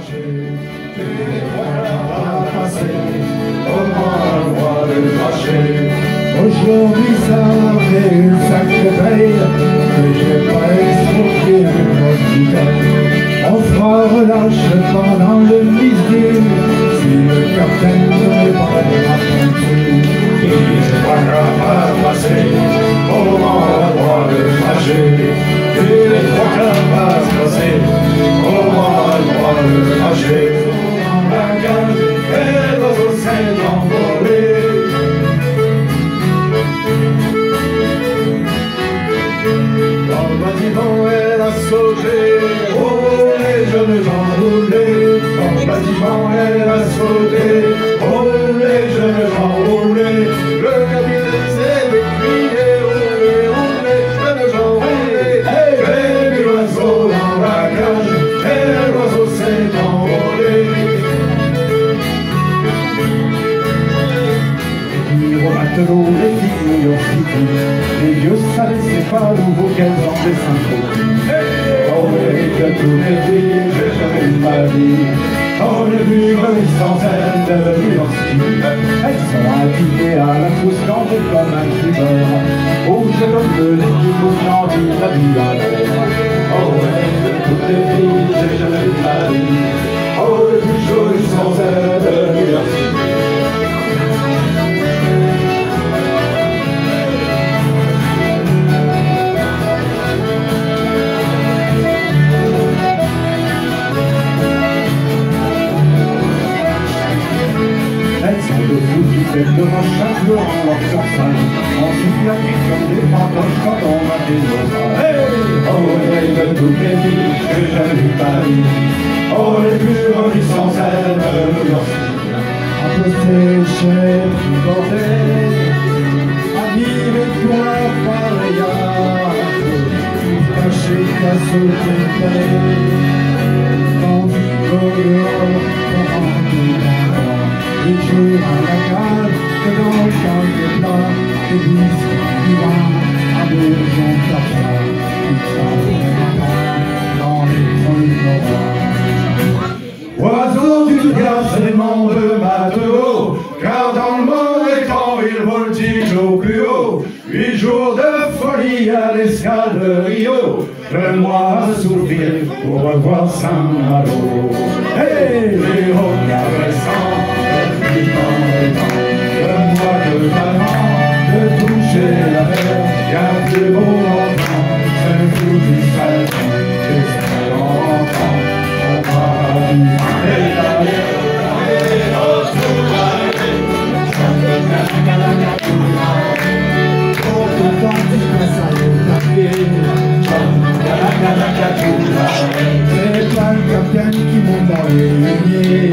marcher, tu les vois passer, comment avoir le marcher. Aujourd'hui ça fait une sacrée veille, que j'ai pas escroqué mon bouteille. On fera relâche pendant le midi, si le capitaine ne veut pas les raconter. Il ne pourra pas passer, comment avoir le trajet. Il ne pourra pas passer, comment avoir le trajet. Dans la cage, et l'oiseau s'est envolé. Dans le bâtiment, elle a sauté, oh les jeunes gens roulés. Dans le bâtiment, elle a sauté, oh les jeunes gens roulés. Le capitaine s'est décrié, roulé, roulé, jeunes gens roulés. Et puis l'oiseau dans la cage, et l'oiseau s'est envolé. Au matelot, les filles aux filles, les vieux savent c'est pas nouveau qu'elles ont des synchros. Oh, et que tous les filles, j'ai jamais eu ma vie. Oh, les plus remis sans elles, devenues en ski. Elles sont habillées à la trousse cantée comme un cribeur. Rouge comme le lait du mouvement du la vie à l'air. Oh, et que toutes les filles, j'ai jamais eu ma vie. Oh, les plus jolies sans elles, devenues en ski. Devant chaque jour en leur sursalle, ensuite la vie comme des fantoches quand on a des ossages. Hey! Oh, les de toutes les filles que j'ai vu Paris, oh, les plus jolies sans elles de New York. À bosser chez le bordel, à vivre pour la pareillage, caché qu'à sauter quand il faut dehors, pour rentrer et jouer à la cage, que dans le champ des plats, des disques qui vont à bourgeon tata, qui travaillent dans les feuilles d'orange. Oiseau du gazement de matelot, car dans le mauvais temps il voltige au plus haut. 8 jours de folie à l'escale de Rio, donne-moi un soupir pour revoir Saint-Malo. Hey, les regards récents, donne-moi de talent, de toucher la mer, y'a plus beau enfant, c'est le fou du serpent, et c'est l'enfant, on va du et la mer, et l'autre pour tout le temps du passage au papier, c'est pas le capitaine qui monte dans les lignées.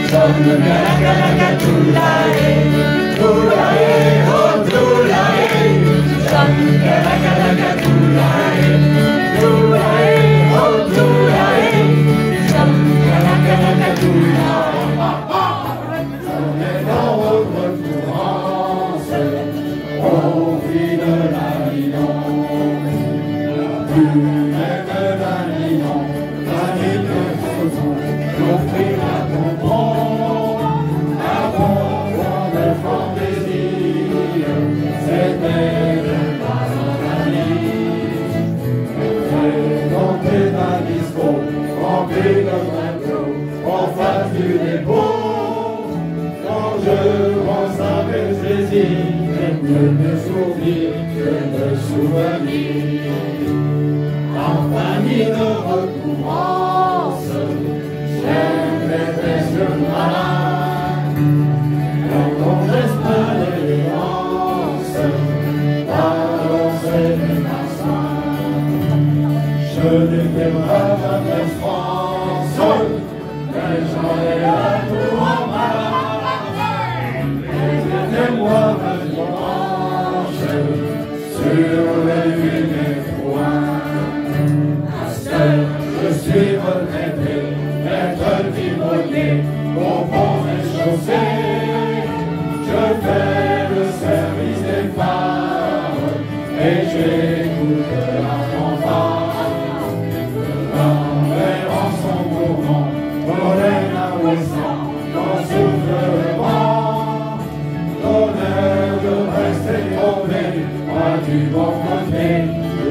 Enfin, il recommence, j'aimerais presque malade, quand on reste pas d'élégance, balancer mes massins. Je n'étais pas jamais France, mais j'en ai la tour en main, et c'était moi ma dimanche, sur les lunes foins. Je suis retraité, maître timonier, au pont chaussées. Je fais le service des phares et j'écoute la fanfare. Les rangs sont gourmands,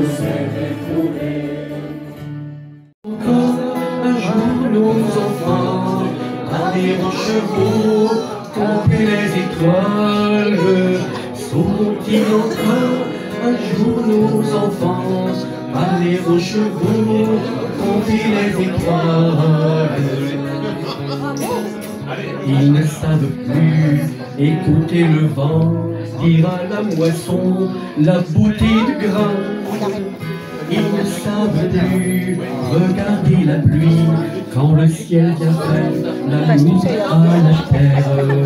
s'est écroulé. Encore un jour nos enfants allèrent en chevaux compter les étoiles. Sauront-ils encore un jour nos enfants allèrent en chevaux compter les étoiles? Ils ne savent plus écouter le vent dire à la moisson la bouteille de grain. Ils ne savent plus regarder la pluie quand le ciel vient faire l'amour à la terre.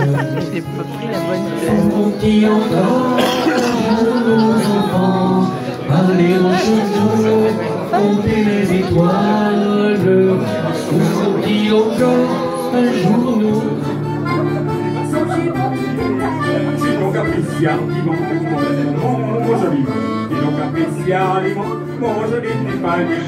Sauront-ils encore nos enfants parler en chevaux, compter les étoiles? Sauront-ils encore un jour nous? Siamo capriziati, może inni panie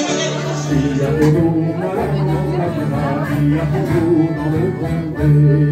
Sia por una, sia por uno de